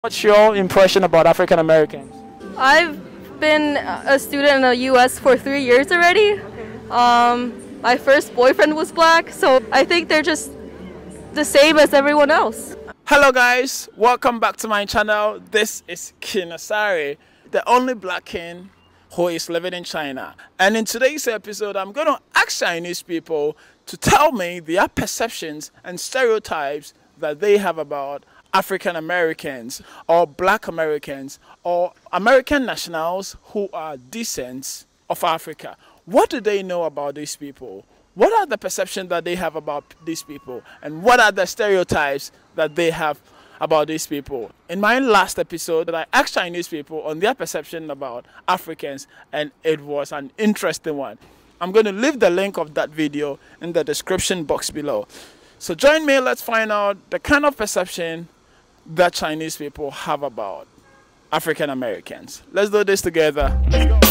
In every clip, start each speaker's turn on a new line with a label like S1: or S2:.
S1: What's your impression about African Americans?
S2: I've been a student in the US for 3 years already. My first boyfriend was black, so I think they're just the same as everyone else.
S1: Hello guys, welcome back to my channel. This is King Asare, the only black king who is living in China. And in today's episode, I'm going to ask Chinese people to tell me their perceptions and stereotypes that they have about African Americans or black Americans or American nationals who are descent of Africa. What do they know about these people? What are the perceptions that they have about these people? And what are the stereotypes that they have about these people? In my last episode, I asked Chinese people on their perception about Africans, and it was an interesting one. I'm going to leave the link of that video in the description box below. So join me, let's find out the kind of perception that Chinese people have about African Americans. Let's do this together. Let's go.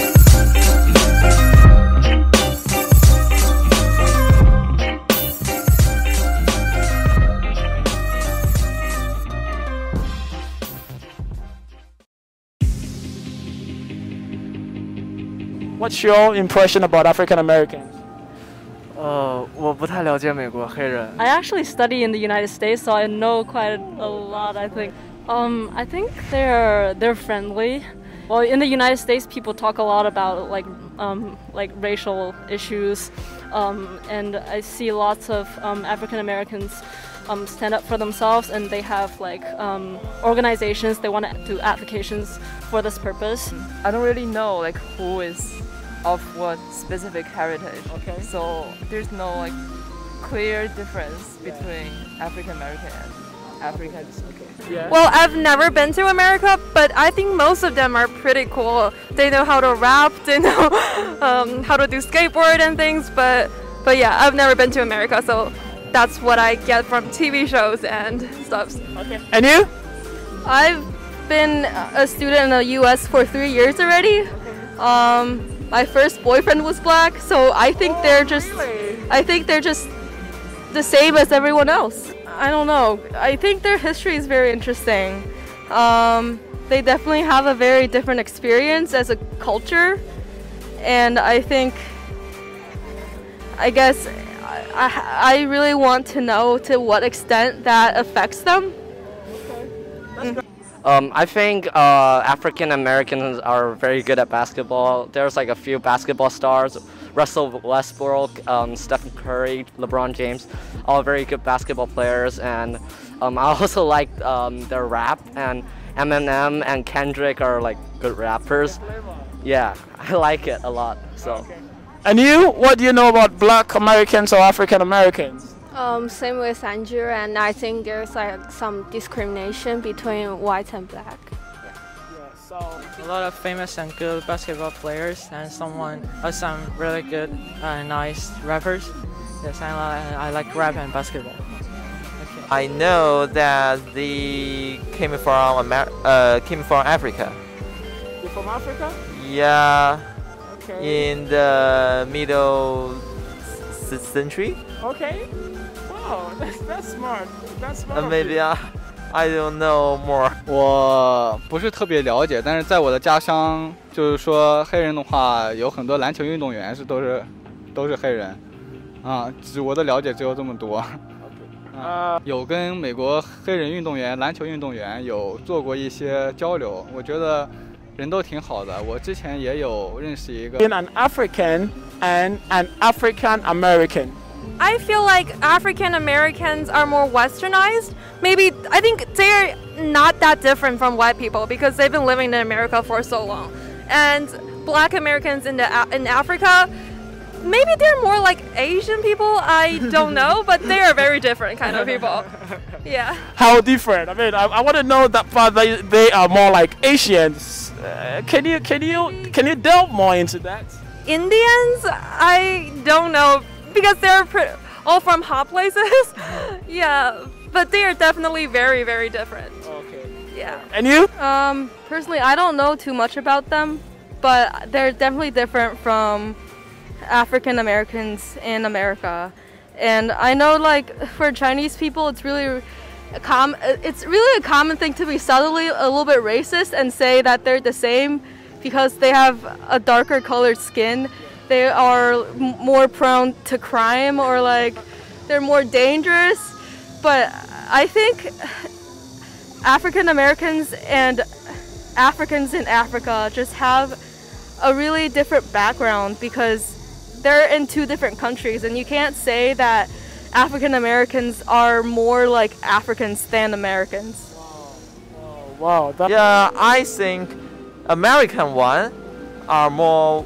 S1: What's your impression about African Americans?
S3: 我不太了解美国黑人。
S2: I actually study in the United States, so I know quite a lot, I think. I think they're friendly. Well, in the United States, people talk a lot about like racial issues, and I see lots of African Americans stand up for themselves, and they have like organizations. They want to do applications for this purpose.
S3: I don't really know like who is of what specific heritage.
S1: Okay.
S3: So there's no like clear difference between African American and Africans.
S1: Okay. Yeah.
S4: Well, I've never been to America, but I think most of them are pretty cool. They know how to rap, they know how to do skateboard and things, but yeah, I've never been to America, so that's what I get from TV shows and stuff.
S1: Okay. And you?
S2: I've been a student in the US for 3 years already. My first boyfriend was black, so I think they're just the same as everyone else. I don't know. I think their history is very interesting. They definitely have a very different experience as a culture, and I guess I really want to know to what extent that affects them.
S3: I think African Americans are very good at basketball. There's like a few basketball stars, Russell Westbrook, Stephen Curry, LeBron James, all very good basketball players. And I also like their rap, and Eminem and Kendrick are like good rappers. Yeah, I like it a lot. So.
S1: Okay. And you? What do you know about black Americans or African Americans?
S5: Same with Andrew, and I think there's like some discrimination between white and black.
S1: So
S6: A lot of famous and good basketball players, and some really good and nice rappers. Yes, I like rap and basketball. Okay.
S7: I know that they came from Africa.
S1: you're from Africa?
S7: Yeah,
S1: Okay.
S7: in the middle century.
S1: Okay. Wow, that's smart. That's smart.
S7: Maybe I don't know more.
S8: 我不是特别了解，但是在我的家乡，就是说黑人的话，有很多篮球运动员都是黑人，啊，我的了解只有这么多。有跟美国黑人运动员、篮球运动员有做过一些交流，我觉得人都挺好的。我之前也有认识一个。
S1: In an African and an African American.
S4: I feel like African Americans are more westernized. Maybe I think they're not that different from white people because they've been living in America for so long. And black Americans in Africa, maybe they're more like Asian people. I don't know, but they are very different kind of people. Yeah.
S1: How different? I mean, I want to know that part that they are more like Asians. Can you delve more into that?
S4: Indians, I don't know because they're all from hot places. Yeah, but they are definitely very, very different.
S1: Okay.
S4: Yeah.
S1: And you?
S2: Personally, I don't know too much about them, but they're definitely different from African Americans in America. And I know like for Chinese people, it's really
S4: it's really a common thing to be subtly a little bit racist and say that they're the same because they have a darker colored skin. They are more prone to crime or like they're more dangerous. But I think African Americans and Africans in Africa just have a really different background because they're in two different countries, and you can't say that African Americans are more like Africans than Americans.
S1: Wow.
S7: Yeah, I think American one are more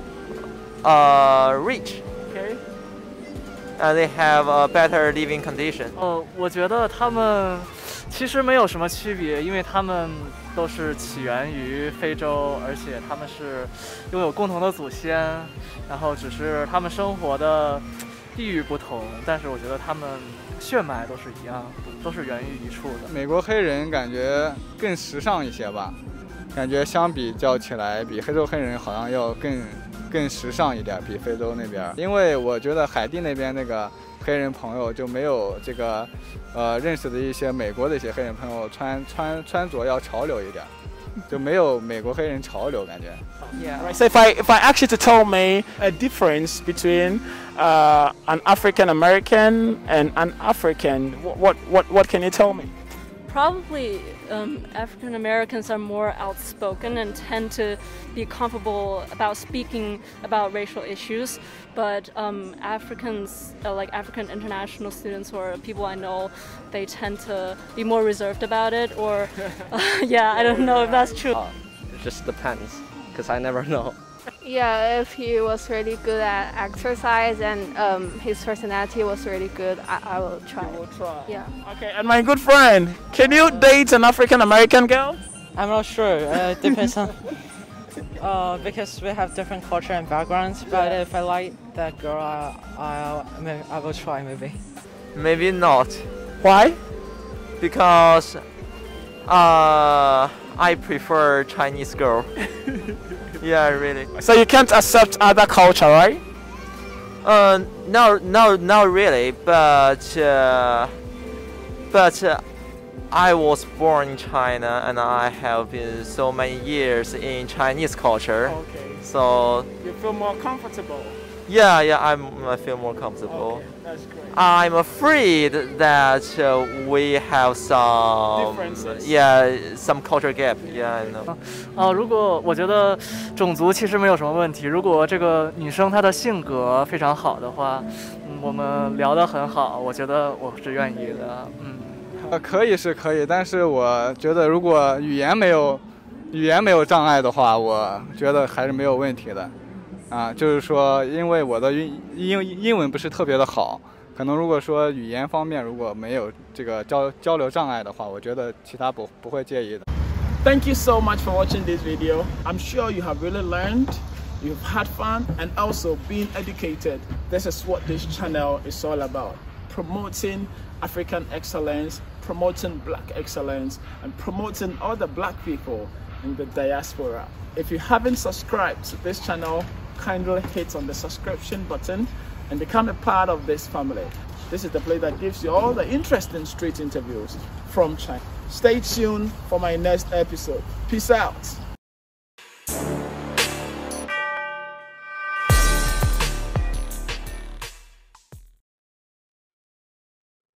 S7: rich.
S1: Okay.
S7: And they have a better living condition.
S6: 我觉得他们其实没有什么区别，因为他们都是起源于非洲，而且他们是拥有共同的祖先，然后只是他们生活的地域不同，但是我觉得他们血脉都是一样，都是源于一处的。
S8: 美国黑人感觉更时尚一些吧，感觉相比较起来，比非洲黑人好像要更时尚一点，比非洲那边。因为我觉得海地那边那个黑人朋友就没有这个认识的一些美国的一些黑人朋友穿着要潮流一点，就没有美国黑人潮流感觉。
S1: Yeah. Right. So if I ask you to tell me a difference between an African American and an African, what can you tell me?
S2: Probably African Americans are more outspoken and tend to be comfortable about speaking about racial issues, but Africans, like African international students or people I know, they tend to be more reserved about it, or yeah, I don't know if that's true.
S3: It just depends, because I never know.
S5: Yeah, if he was really good at exercise and his personality was really good, I will try.
S1: You will try.
S5: Yeah.
S1: Okay, and my good friend, can you date an African American girl?
S6: I'm not sure. It depends on because we have different culture and backgrounds. But if I like that girl, I will try maybe.
S7: Maybe not,
S1: Why?
S7: because I prefer Chinese girl. Yeah, really.
S1: So you can't accept other culture, right?
S7: No, not really. But I was born in China, and I have been so many years in Chinese culture.
S1: Okay.
S7: So
S1: You feel more comfortable.
S7: yeah, I feel more comfortable.
S1: Okay, that's great.
S7: I'm afraid that we have some
S1: Differences.
S7: some culture gap. Yeah, I know.
S6: 如果我觉得种族其实没有什么问题，如果这个女生她的性格非常好的话，我们聊得很好，我觉得我是愿意的。
S8: 可以是可以，但是我觉得如果语言没有障碍的话，我觉得还是没有问题的。就是说，因为我的英文不是特别的好，可能如果说语言方面如果没有这个交流障碍的话，我觉得其他不会介意的。
S1: Thank you so much for watching this video. I'm sure you have really learned, you've had fun, and also been educated. This is what this channel is all about. Promoting African excellence, promoting black excellence, and promoting all the black people in the diaspora. If you haven't subscribed to this channel, kindly hit on the subscription button and become a part of this family. This is the place that gives you all the interesting street interviews from China. Stay tuned for my next episode. Peace out.